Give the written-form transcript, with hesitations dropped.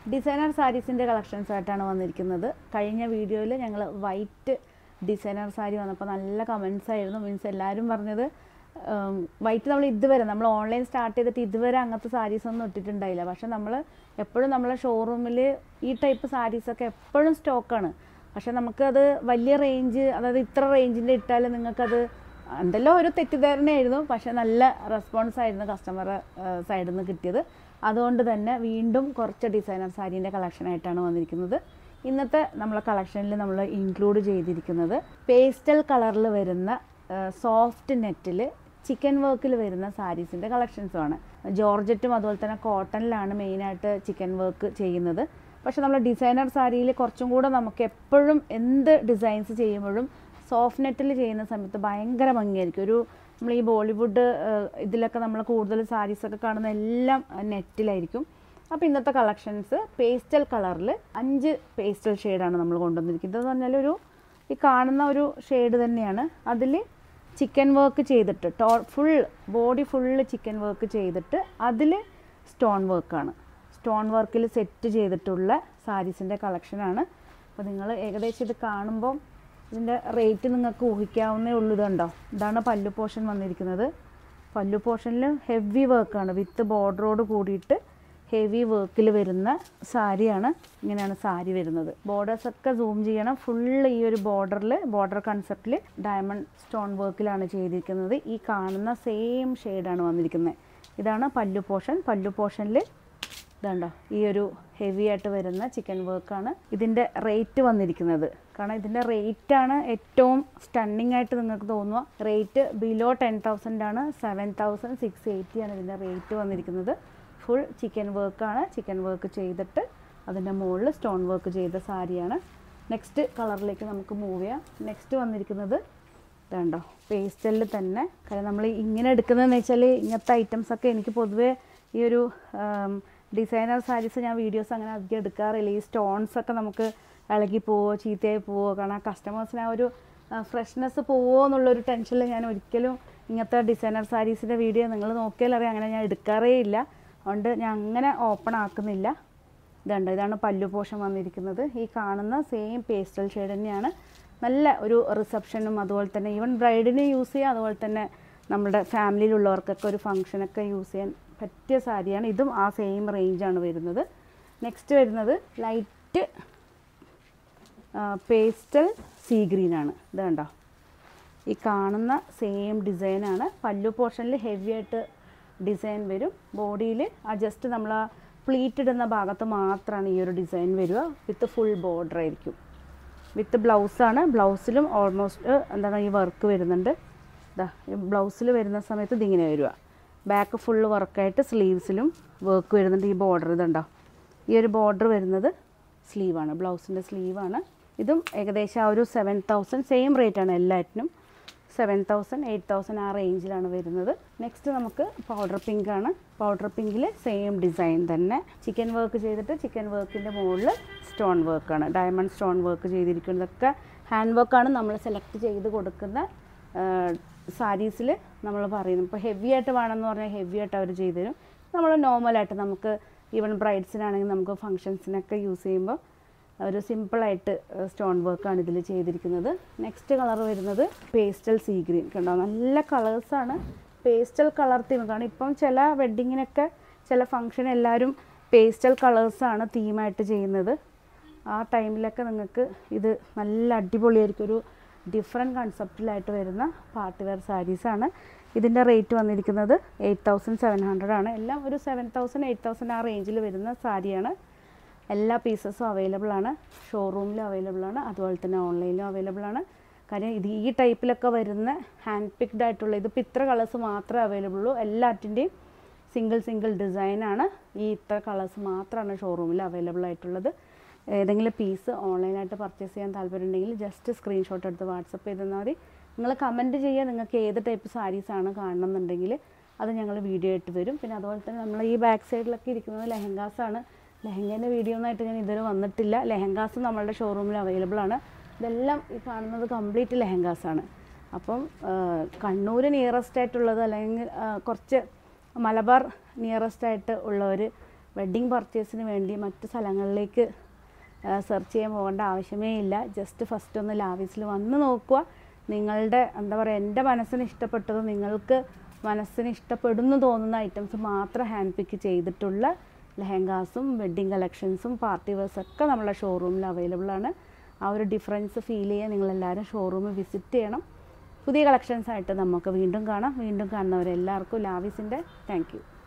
Designer സാരീസിൻ്റെ collections ആയിട്ടാണ് വന്നിരിക്കുന്നത്. കഴിഞ്ഞ വീഡിയോയിൽ ഞങ്ങൾ വൈറ്റ് ഡിസൈനർ സാരി വന്നപ്പോൾ നല്ല കമൻസ് ആയിരുന്നു. മീൻസ് എല്ലാവരും പറഞ്ഞത് വൈറ്റ് നമ്മൾ ഓൺലൈൻ സ്റ്റാർട്ട് ചെയ്തിട്ട് ഇതുവരെ അങ്ങനത്തെ സാരീസൊന്നും ഇട്ടിട്ടുണ്ടായില്ല. പക്ഷെ നമ്മൾ എപ്പോഴും നമ്മളെ ഷോറൂമിൽ ഈ ടൈപ്പ് സാരീസൊക്കെ എപ്പോഴും സ്റ്റോക്കാണ്. പക്ഷെ നമുക്കത് വലിയ റേഞ്ച്, അതായത് ഇത്ര റേഞ്ചിൻ്റെ ഇട്ടാൽ നിങ്ങൾക്കത് എന്തെല്ലോ ഒരു തെറ്റിദ്ധാരണയായിരുന്നു. പക്ഷെ നല്ല റെസ്പോൺസ് ആയിരുന്നു കസ്റ്റമർ സൈഡിൽ നിന്ന് കിട്ടിയത്. അതുകൊണ്ട് തന്നെ വീണ്ടും കുറച്ച് ഡിസൈനർ സാരീൻ്റെ കളക്ഷനായിട്ടാണ് വന്നിരിക്കുന്നത്. ഇന്നത്തെ നമ്മളെ കളക്ഷനിൽ നമ്മൾ ഇൻക്ലൂഡ് ചെയ്തിരിക്കുന്നത് പേസ്റ്റൽ കളറിൽ വരുന്ന സോഫ്റ്റ് നെറ്റിൽ ചിക്കൻ വർക്കിൽ വരുന്ന സാരീസിൻ്റെ കളക്ഷൻസുമാണ്. ജോർജറ്റും അതുപോലെ തന്നെ കോട്ടണിലാണ് മെയിനായിട്ട് ചിക്കൻ വർക്ക് ചെയ്യുന്നത്. പക്ഷെ നമ്മൾ ഡിസൈനർ സാരിയിൽ കുറച്ചും കൂടെ നമുക്ക് എപ്പോഴും എന്ത് ഡിസൈൻസ് ചെയ്യുമ്പോഴും സോഫ്റ്റ് നെറ്റിൽ ചെയ്യുന്ന സമയത്ത് ഭയങ്കര ഭംഗിയായിരിക്കും. നമ്മൾ ഈ ബോളിവുഡ് ഇതിലൊക്കെ നമ്മൾ കൂടുതൽ സാരീസൊക്കെ കാണുന്ന എല്ലാം നെറ്റിലായിരിക്കും. അപ്പോൾ ഇന്നത്തെ കളക്ഷൻസ് പേസ്റ്റൽ കളറിൽ 5 പേസ്റ്റൽ ഷെയ്ഡാണ് നമ്മൾ കൊണ്ടുവന്നിരിക്കുന്നത്. എന്ന് പറഞ്ഞാൽ ഈ കാണുന്ന ഒരു ഷെയ്ഡ് തന്നെയാണ്. അതിൽ ചിക്കൻ വർക്ക് ചെയ്തിട്ട് full body full chikan work ചെയ്തിട്ട് അതിൽ സ്റ്റോൺ വർക്കാണ്. സ്റ്റോൺ വർക്കിൽ സെറ്റ് ചെയ്തിട്ടുള്ള സാരീസിൻ്റെ കളക്ഷനാണ്. അപ്പോൾ നിങ്ങൾ ഏകദേശം ഇത് കാണുമ്പം ഇതിൻ്റെ റേറ്റ് നിങ്ങൾക്ക് ഊഹിക്കാവുന്നേ ഉള്ളൂ. ഇതാണ് പല്ലു പോർഷൻ വന്നിരിക്കുന്നത്. പല്ലു പോർഷനിൽ ഹെവി വർക്കാണ്, വിത്ത് ബോർഡറോട് കൂടിയിട്ട് ഹെവി വർക്കിൽ വരുന്ന സാരിയാണ്. ഇങ്ങനെയാണ് സാരി വരുന്നത്. ബോർഡേഴ്സൊക്കെ സൂം ചെയ്യണം. ഫുള്ള് ഈ ഒരു ബോർഡർ കൺസെപ്റ്റിൽ ഡയമണ്ട് സ്റ്റോൺ വർക്കിലാണ് ചെയ്തിരിക്കുന്നത്. ഈ കാണുന്ന സെയിം ഷെയ്ഡാണ് വന്നിരിക്കുന്നത്. ഇതാണ് പല്ലു പോർഷൻ. പല്ലു പോർഷനിൽ ഇതുണ്ടോ ഈ ഒരു ഹെവി ആയിട്ട് വരുന്ന ചിക്കൻ വർക്കാണ് ഇതിൻ്റെ റേറ്റ് വന്നിരിക്കുന്നത്. കാരണം ഇതിൻ്റെ റേറ്റാണ് ഏറ്റവും സ്റ്റണ്ണിങ് ആയിട്ട് നിങ്ങൾക്ക് തോന്നുക. റേറ്റ് ബിലോ 10,000 ആണ്. 7,680 ആണ് ഇതിൻ്റെ റേറ്റ് വന്നിരിക്കുന്നത്. ഫുൾ ചിക്കൻ വർക്കാണ്. ചിക്കൻ വർക്ക് ചെയ്തിട്ട് അതിൻ്റെ മുകളിൽ സ്റ്റോൺ വർക്ക് ചെയ്ത സാരിയാണ്. നെക്സ്റ്റ് കളറിലേക്ക് നമുക്ക് മൂവ് ചെയ്യാം. നെക്സ്റ്റ് വന്നിരിക്കുന്നത് ഇതുണ്ടോ പേസ്റ്റലിൽ തന്നെ. കാരണം നമ്മൾ ഇങ്ങനെ എടുക്കുന്നതെന്ന് വെച്ചാൽ ഇങ്ങനത്തെ ഐറ്റംസൊക്കെ എനിക്ക് പൊതുവേ ഈ ഒരു ഡിസൈനർ സാരീസ് ഞാൻ വീഡിയോസ് അങ്ങനെ അധികം എടുക്കാറില്ല. ഈ സ്റ്റോൺസൊക്കെ നമുക്ക് ഇളകി പോവോ ചീത്തയായി പോവോ, കാരണം കസ്റ്റമേഴ്സിന് ആ ഒരു ഫ്രഷ്നെസ് പോവോ എന്നുള്ളൊരു ടെൻഷനിൽ ഞാൻ ഒരിക്കലും ഇങ്ങനത്തെ ഡിസൈനർ സാരീസിൻ്റെ വീഡിയോ നിങ്ങൾ നോക്കിയാൽ അറിയാം അങ്ങനെ ഞാൻ എടുക്കാറേ ഇല്ല. അതുകൊണ്ട് ഞാൻ അങ്ങനെ ഓപ്പൺ ആക്കുന്നില്ല. ഇതാണ് പല്ലു പോർഷൻ വന്നിരിക്കുന്നത്. ഈ കാണുന്ന സെയിം പേസ്റ്റൽ ഷെയ്ഡ് തന്നെയാണ്. നല്ല ഒരു റിസപ്ഷനും അതുപോലെ തന്നെ ഈവൻ ബ്രൈഡിന് യൂസ് ചെയ്യാം, അതുപോലെ തന്നെ നമ്മുടെ ഫാമിലിയിലുള്ളവർക്കൊക്കെ ഒരു ഫങ്ഷനൊക്കെ യൂസ് ചെയ്യാൻ പറ്റിയ സാരിയാണ്. ഇതും ആ സെയിം റേഞ്ചാണ് വരുന്നത്. നെക്സ്റ്റ് വരുന്നത് ലൈറ്റ് പേസ്റ്റൽ സീ ഗ്രീനാണ്. ഇത് കണ്ടോ ഈ കാണുന്ന സെയിം ഡിസൈനാണ്. പല്ലു പോർഷനിൽ ഹെവി ആയിട്ട് ഡിസൈൻ വരും. ബോഡിയിൽ ജസ്റ്റ് നമ്മൾ ആ പ്ലീറ്റ് ഇടുന്ന ഭാഗത്ത് മാത്രമാണ് ഈ ഒരു ഡിസൈൻ വരിക. വിത്ത് ഫുൾ ബോർഡർ ആയിരിക്കും. വിത്ത് ബ്ലൗസാണ്. ബ്ലൗസിലും ഓൾമോസ്റ്റ് ഈ വർക്ക് വരുന്നുണ്ട്. ഈ ബ്ലൗസിൽ വരുന്ന സമയത്ത് ഇതിങ്ങനെ വരിക. ബാക്ക് ഫുള്ള് വർക്കായിട്ട് സ്ലീവ്സിലും വർക്ക് വരുന്നുണ്ട്. ഈ ബോർഡർ ഈ ഒരു ബോർഡർ വരുന്നത് സ്ലീവാണ്, ബ്ലൗസിൻ്റെ സ്ലീവാണ്. ഇതും ഏകദേശം ആ ഒരു 7,000 സെയിം റേറ്റാണ് എല്ലാറ്റിനും. 7,000 8,000 ആ റേഞ്ചിലാണ് വരുന്നത്. നെക്സ്റ്റ് നമുക്ക് പൗഡർ പിങ്ക് ആണ്. പൗഡർ പിങ്കിൽ സെയിം ഡിസൈൻ തന്നെ ചിക്കൻ വർക്ക് ചെയ്തിട്ട് ചിക്കൻ വർക്കിൻ്റെ മുകളിൽ സ്റ്റോൺ വർക്കാണ്. ഡയമണ്ട് സ്റ്റോൺ വർക്ക് ചെയ്തിരിക്കുന്നതൊക്കെ ഹാൻഡ് വർക്കാണ് നമ്മൾ സെലക്ട് ചെയ്ത് കൊടുക്കുന്ന സാരീസിൽ നമ്മൾ പറയുന്നു. ഇപ്പോൾ ഹെവി ആയിട്ട് വേണമെന്ന് പറഞ്ഞാൽ ഹെവി ആയിട്ട് അവർ ചെയ്തു തരും. നമ്മൾ നോർമലായിട്ട് നമുക്ക് ഈവൻ ബ്രൈഡ്സിനാണെങ്കിൽ നമുക്ക് ഫങ്ഷൻസിനൊക്കെ യൂസ് ചെയ്യുമ്പോൾ ഒരു സിമ്പിളായിട്ട് സ്റ്റോൺ വർക്കാണ് ഇതിൽ ചെയ്തിരിക്കുന്നത്. നെക്സ്റ്റ് കളർ വരുന്നത് പേസ്റ്റൽ സീ ഗ്രീൻ. കണ്ടോ നല്ല കളേഴ്സാണ്. പേസ്റ്റൽ കളർ തീമാണ്. ഇപ്പം ചില വെഡ്ഡിങ്ങിനൊക്കെ ചില ഫങ്ഷൻ എല്ലാവരും പേസ്റ്റൽ കളേഴ്സാണ് തീമായിട്ട് ചെയ്യുന്നത്. ആ ടൈമിലൊക്കെ നിങ്ങൾക്ക് ഇത് നല്ല അടിപൊളിയായിരിക്കും. ഒരു ഡിഫറെൻറ്റ് കൺസെപ്റ്റിലായിട്ട് വരുന്ന പാർട്ടി വെയർ സാരീസാണ്. ഇതിൻ്റെ റേറ്റ് വന്നിരിക്കുന്നത് 8,700 ആണ്. എല്ലാം ഒരു 7,000 8,000 ആ റേഞ്ചിൽ വരുന്ന സാരിയാണ്. എല്ലാ പീസസും അവൈലബിൾ ആണ്. ഷോറൂമിലും അവൈലബിൾ ആണ്, അതുപോലെ തന്നെ ഓൺലൈനിലും അവൈലബിൾ ആണ്. കാര്യം ഈ ടൈപ്പിലൊക്കെ വരുന്ന ഹാൻഡ് പിക്ഡ് ആയിട്ടുള്ള ഇതിപ്പോൾ ഇത്ര കളേഴ്സ് മാത്രമേ അവൈലബിൾ ഉള്ളൂ. എല്ലാറ്റിൻ്റെയും സിംഗിൾ ഡിസൈനാണ്. ഈ ഇത്ര കളേഴ്സ് മാത്രമാണ് ഷോറൂമിൽ അവൈലബിൾ ആയിട്ടുള്ളത്. ഏതെങ്കിലും പീസ് ഓൺലൈനായിട്ട് പർച്ചേസ് ചെയ്യാൻ താല്പര്യമുണ്ടെങ്കിൽ ജസ്റ്റ് സ്ക്രീൻഷോട്ട് എടുത്ത് വാട്സപ്പ് ചെയ്ത് തന്നാൽ മതി. നിങ്ങൾ കമൻറ്റ് ചെയ്യുക നിങ്ങൾക്ക് ഏത് ടൈപ്പ് സാരീസാണ് കാണണമെന്നുണ്ടെങ്കിൽ അത് ഞങ്ങൾ വീഡിയോ ആയിട്ട് വരും. പിന്നെ അതുപോലെ തന്നെ നമ്മൾ ഈ ബാക്ക് സൈഡിലൊക്കെ ഇരിക്കുന്നത് ലെഹങ്കാസാണ്. ലെഹങ്കേൻ്റെ വീഡിയോ ഒന്നായിട്ട് ഞാൻ ഇതുവരെ വന്നിട്ടില്ല. ലെഹങ്കാസ് നമ്മളുടെ ഷോറൂമിൽ അവൈലബിൾ ആണ്. ഇതെല്ലാം ഈ കാണുന്നത് കംപ്ലീറ്റ് ലെഹങ്കാസാണ്. അപ്പം കണ്ണൂർ നിയറസ്റ്റ് ആയിട്ടുള്ളത് അല്ലെങ്കിൽ കുറച്ച് മലബാർ നിയറസ്റ്റ് ആയിട്ട് ഉള്ളവർ വെഡ്ഡിങ് പർച്ചേസിന് വേണ്ടി മറ്റ് സ്ഥലങ്ങളിലേക്ക് സെർച്ച് ചെയ്യാൻ പോകേണ്ട ആവശ്യമേ ഇല്ല. ജസ്റ്റ് ഫസ്റ്റ് ഒന്ന് ലാവിസിൽ വന്ന് നോക്കുക. നിങ്ങളുടെ എന്താ പറയുക, എൻ്റെ മനസ്സിന് ഇഷ്ടപ്പെട്ടത് നിങ്ങൾക്ക് മനസ്സിന് ഇഷ്ടപ്പെടുന്നു തോന്നുന്ന ഐറ്റംസ് മാത്രം ഹാൻഡ് പിക്ക് ചെയ്തിട്ടുള്ള ലെഹങ്കാസും വെഡ്ഡിങ് കളക്ഷൻസും പാർട്ടി വെയർസൊക്കെ നമ്മളെ ഷോറൂമിൽ അവൈലബിൾ ആണ്. ആ ഒരു ഡിഫറൻസ് ഫീൽ ചെയ്യാൻ നിങ്ങളെല്ലാവരും ഷോറൂമിൽ വിസിറ്റ് ചെയ്യണം. പുതിയ കളക്ഷൻസായിട്ട് നമുക്ക് വീണ്ടും കാണാം. വീണ്ടും കാണുന്നവരെല്ലാവർക്കും ലാവിസിൻ്റെ താങ്ക് യു.